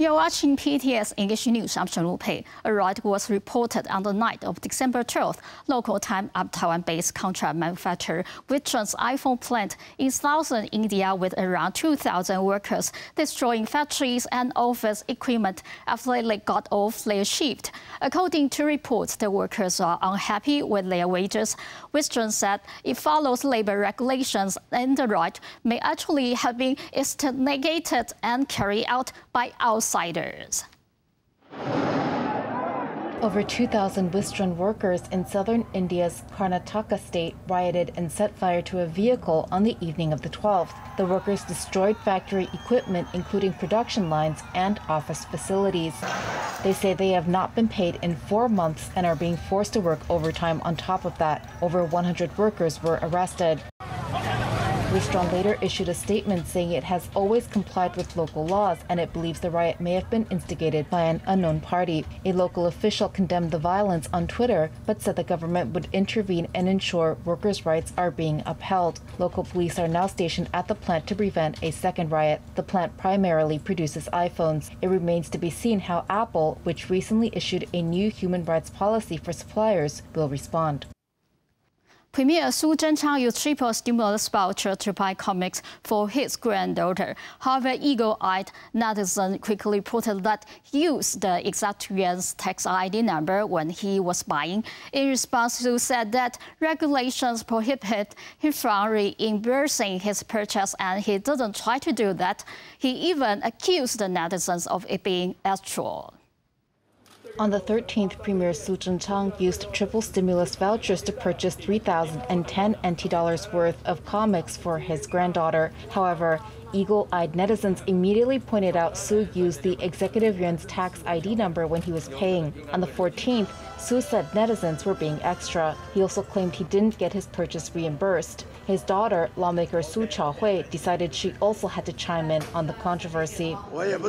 You're watching PTS English News. I'm Shen Lupei. A riot was reported on the night of December 12th, local time at Taiwan-based contract manufacturer Wistron's iPhone plant in southern India with around 2,000 workers, destroying factories and office equipment after they got off their shift. According to reports, the workers are unhappy with their wages. Wistron said it follows labor regulations and the riot may actually have been instigated and carried out by outsiders. Over 2,000 Wistron workers in southern India's Karnataka state rioted and set fire to a vehicle on the evening of the 12th. The workers destroyed factory equipment, including production lines and office facilities. They say they have not been paid in 4 months and are being forced to work overtime on top of that. Over 100 workers were arrested. Wistron later issued a statement saying it has always complied with local laws and it believes the riot may have been instigated by an unknown party. A local official condemned the violence on Twitter but said the government would intervene and ensure workers' rights are being upheld. Local police are now stationed at the plant to prevent a second riot. The plant primarily produces iPhones. It remains to be seen how Apple, which recently issued a new human rights policy for suppliers, will respond. Premier Su Zhenchang used triple stimulus voucher to buy comics for his granddaughter. However, eagle-eyed netizen quickly reported that he used the exact yuan's tax ID number when he was buying. In response, Su said that regulations prohibit him from reimbursing his purchase, and he didn't try to do that. He even accused the netizens of it being actual. On the 13th, Premier Su Zhenchang used triple stimulus vouchers to purchase 3,010 NT dollars worth of comics for his granddaughter. However, eagle-eyed netizens immediately pointed out Su used the executive yuan's tax ID number when he was paying. On the 14th, Su said netizens were being extra. He also claimed he didn't get his purchase reimbursed. His daughter, lawmaker Su Chaohui, decided she also had to chime in on the controversy.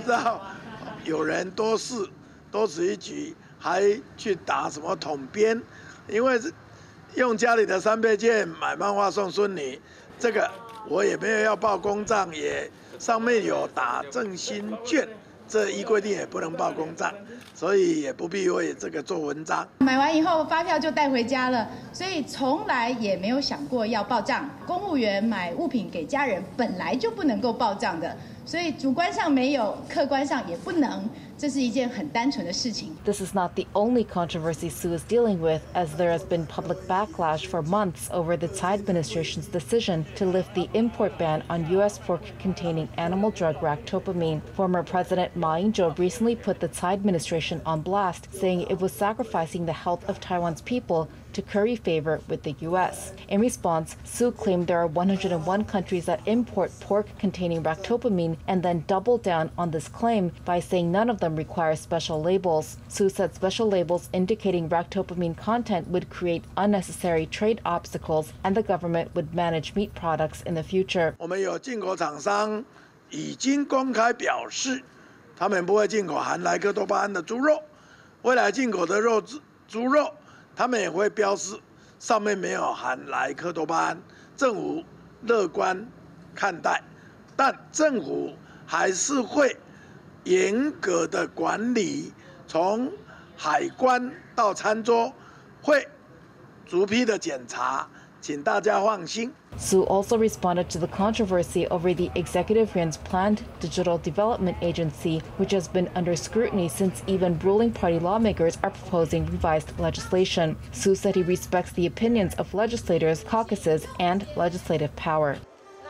多此一举，还去打什么统编？因为用家里的3倍券买漫画送孙女，这个我也没有要报公账，也上面有打振兴券，这一规定也不能报公账，所以也不必为这个做文章。 买完以后发票就带回家了，所以从来也没有想过要报账。公务员买物品给家人本来就不能够报账的，所以主观上没有，客观上也不能。 这是一件很单纯的事情。 This is not the only controversy Su is dealing with, as there has been public backlash for months over the Tsai administration's decision to lift the import ban on U.S. pork containing animal drug ractopamine. Former President Ma Ying-jeou recently put the Tsai administration on blast, saying it was sacrificing the health of Taiwan's people to curry favor with the U.S. In response, Su claimed there are 101 countries that import pork containing ractopamine and then doubled down on this claim by saying none of them require special labels. Su said special labels indicating ractopamine content would create unnecessary trade obstacles and the government would manage meat products in the future. 我们有进口厂商已经公开表示，他们不会进口含莱克多巴胺的猪肉，未来进口的猪肉。 他们也会标示上面没有含莱克多巴胺，政府乐观看待，但政府还是会严格的管理，从海关到餐桌会逐批的检查，请大家放心。 Su also responded to the controversy over the executive yuan's planned digital development agency, which has been under scrutiny since even ruling party lawmakers are proposing revised legislation. Su said he respects the opinions of legislators, caucuses, and legislative power.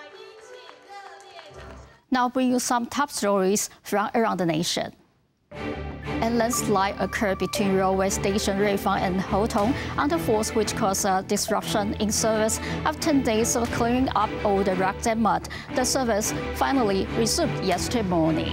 Now bring you some top stories from around the nation. A landslide occurred between railway station Ruifang and Houtong on the 4th, which caused a disruption in service. After 10 days of clearing up all the rocks and mud, the service finally resumed yesterday morning.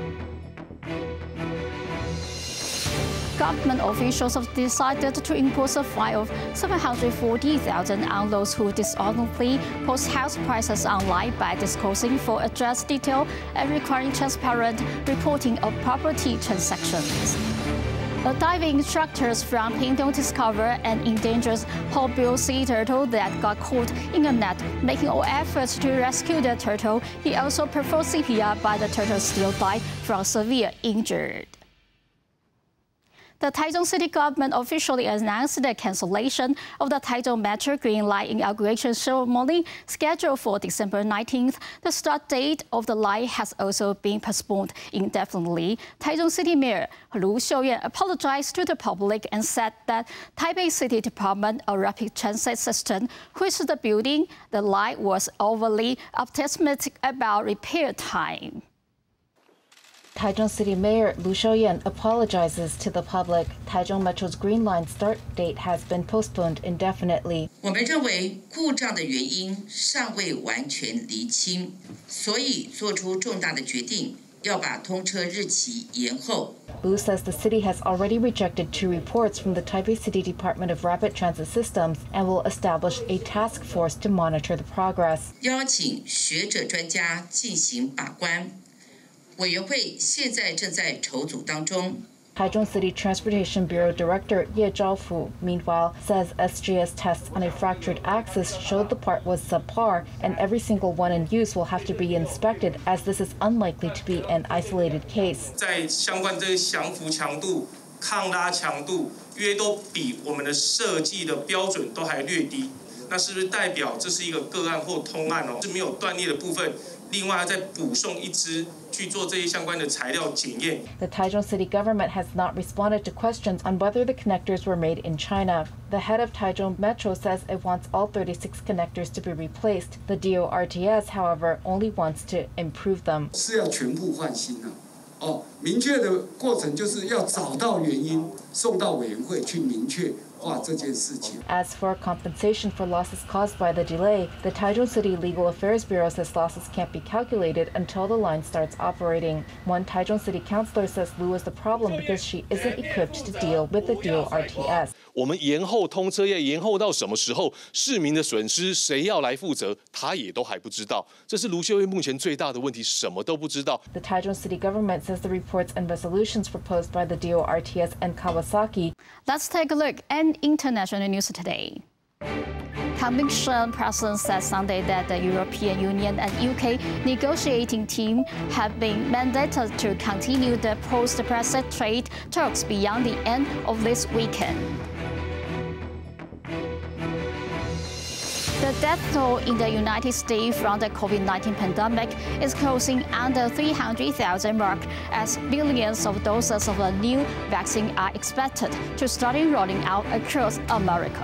Government officials have decided to impose a fine of 740,000 on those who dishonorably post house prices online by disclosing full address detail and requiring transparent reporting of property transactions. The diving instructors from Pingtung discovered an endangered hornbill sea turtle that got caught in a net, making all efforts to rescue the turtle. He also performed CPR, but the turtle still died from severe injury. The Taichung City government officially announced the cancellation of the Taichung Metro Green Line inauguration ceremony scheduled for December 19th. The start date of the line has also been postponed indefinitely. Taichung City Mayor Lu Xiuyan apologized to the public and said that Taipei City Department of Rapid Transit System, which is the building the line, was overly optimistic about repair time. Taichung City Mayor Lu Xiuyan apologizes to the public. Taichung Metro's Green Line start date has been postponed indefinitely. 我们认为故障的原因尚未完全厘清，所以做出重大的决定，要把通车日期延后。 Lu says the city has already rejected 2 reports from the Taipei City Department of Rapid Transit Systems and will establish a task force to monitor the progress. 邀请学者专家进行把关。 委员会现在正在筹组当中。 Taichung City Transportation Bureau Director Ye Zhaofu, meanwhile, says SGS tests on a fractured axis showed the part was subpar, and every single one in use will have to be inspected, as this is unlikely to be an isolated case. 在相关这些降伏强度、抗拉强度，约都比我们的设计的标准都还略低。那是不是代表这是一个个案或通案哦？是没有断裂的部分。 另外，再补送一支去做这些相关的材料检验。 The Taichung City government has not responded to questions on whether the connectors were made in China. The head of Taichung Metro says it wants all 36 connectors to be replaced. The DORTS, however, only wants to improve them. 是要全部换新啊！哦，明确的过程就是要找到原因，送到委员会去明确。 As for compensation for losses caused by the delay, the Taichung City Legal Affairs Bureau says losses can't be calculated until the line starts operating. One Taichung City councillor says Lu is the problem because she isn't equipped to deal with the DORTS. 我们延后通车要延后到什么时候？市民的损失谁要来负责？他也都还不知道。这是卢秀燕目前最大的问题，什么都不知道。 The Taichung City government says the reports and resolutions proposed by the DORTS and Kawasaki. Let's take a look at international news today. Commission President said Sunday that the European Union and UK negotiating team have been mandated to continue the post-Brexit trade talks beyond the end of this weekend. The death toll in the United States from the COVID-19 pandemic is closing under 300,000 mark as billions of doses of a new vaccine are expected to start rolling out across America.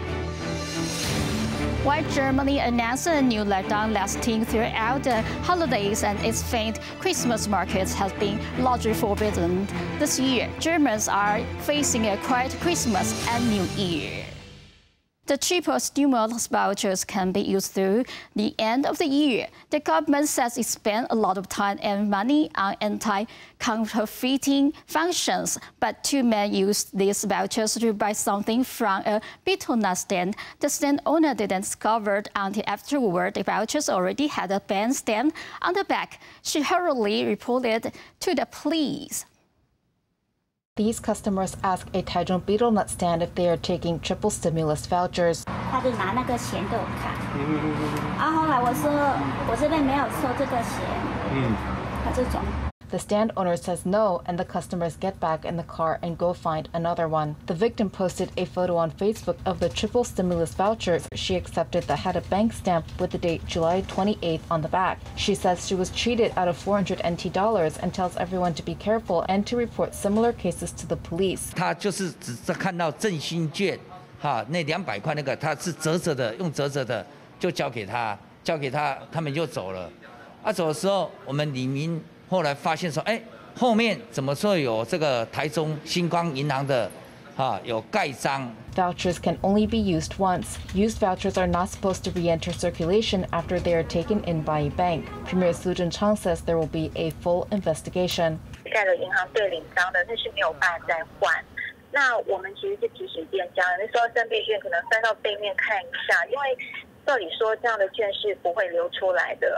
While Germany announced a new lockdown lasting throughout the holidays and its famed Christmas markets has been largely forbidden, this year Germans are facing a quiet Christmas and New Year. The cheaper stimulus vouchers can be used through the end of the year. The government says it spent a lot of time and money on anti-counterfeiting functions, but 2 men used these vouchers to buy something from a Bitona stand. The stand owner didn't discover until afterward the vouchers already had a band stamp on the back. She hurriedly reported to the police. These customers ask a Taichung Beetle Nut stand if they are taking triple stimulus vouchers. 他就拿那个钱给我看，后来我说我这边没有收这个钱，他这种。 The stand owner says no, and the customers get back in the car and go find another one. The victim posted a photo on Facebook of the triple stimulus vouchers she accepted that had a bank stamp with the date July 28th on the back. She says she was cheated out of $400 NT and tells everyone to be careful and to report similar cases to the police. 他就是只看到振兴券，那200块那个他是折折的，用折折的就交给他，他们就走了。走的时候我们里面。 后来发现说，后面怎么说有这个台中星光银行的，有盖章。 Vouchers can only be used once. Used vouchers are not supposed to re-enter circulation after they are taken in by a bank. Premier Su Zhenchang says there will be a full investigation. 盖了银行对领章的，那是没有办法再换。那我们其实是提醒店家，那时候3倍券可能翻到背面看一下，因为。 照理说，这样的券是不会流出来的。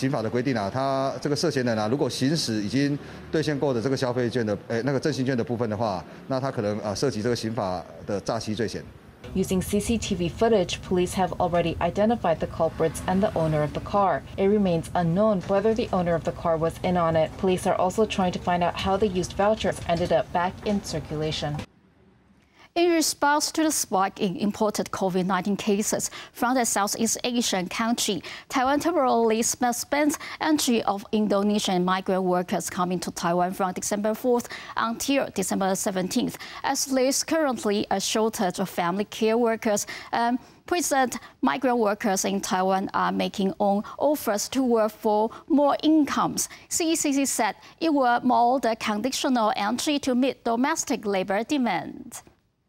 刑法的规定啊，他这个涉嫌人啊，如果行使已经兑现过的这个消费券的那个振兴券的部分的话，那他可能涉及这个刑法的诈欺罪嫌。 Using CCTV footage, police have already identified the culprits and the owner of the car. It remains unknown whether the owner of the car was in on it. Police are also trying to find out how the used vouchers ended up back in circulation. In response to the spike in imported COVID-19 cases from the Southeast Asian country, Taiwan temporarily suspends entry of Indonesian migrant workers coming to Taiwan from December 4th until December 17th, as there is currently a shortage of family care workers. Present migrant workers in Taiwan are making own offers to work for more incomes. CECC said it will mold the conditional entry to meet domestic labor demand.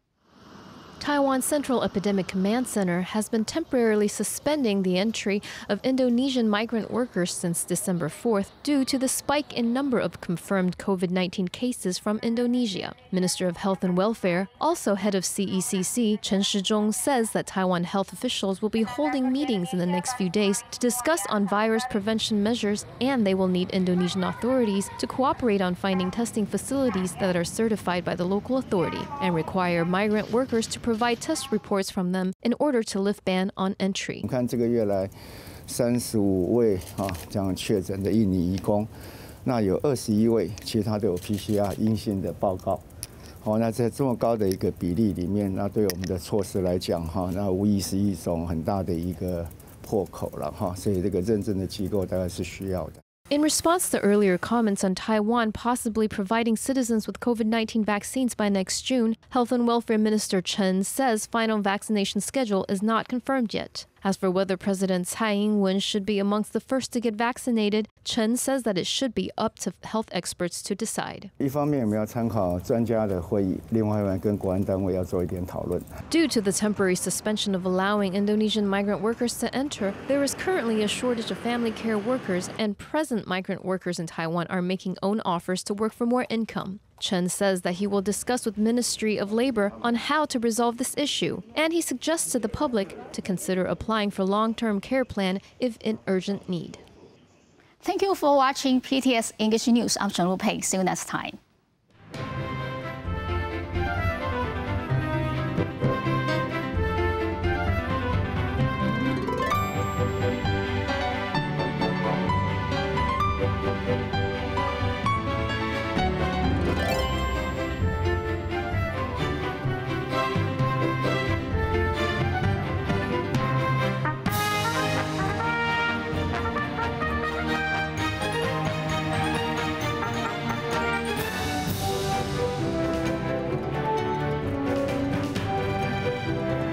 Taiwan's Central Epidemic Command Center has been temporarily suspending the entry of Indonesian migrant workers since December 4th due to the spike in number of confirmed COVID-19 cases from Indonesia. Minister of Health and Welfare, also head of CECC, Chen Shizhong, says that Taiwan health officials will be holding meetings in the next few days to discuss on virus prevention measures, and they will need Indonesian authorities to cooperate on finding testing facilities that are certified by the local authority and require migrant workers to provide test reports from them in order to lift ban on entry. 我们看这个月来，35位这样确诊的印尼移工，那有21位，其他都有 PCR 阴性的报告。那在这么高的一个比例里面，那对我们的措施来讲，那无疑是一种很大的一个破口了所以这个认证的机构大概是需要的。 In response to earlier comments on Taiwan possibly providing citizens with COVID-19 vaccines by next June, Health and Welfare Minister Chen says final vaccination schedule is not confirmed yet. As for whether President Tsai Ing-wen should be amongst the first to get vaccinated, Chen says that it should be up to health experts to decide. 一方面我们要参考专家的会议，另外一方面跟国安单位要做一点讨论。 Due to the temporary suspension of allowing Indonesian migrant workers to enter, there is currently a shortage of family care workers, and present migrant workers in Taiwan are making own offers to work for more income. Chen says that he will discuss with Ministry of Labor on how to resolve this issue, and he suggests to the public to consider applying for long-term care plan if in urgent need. Thank you for watching PTS English News. I'm Chen Lu Pei. See you next time.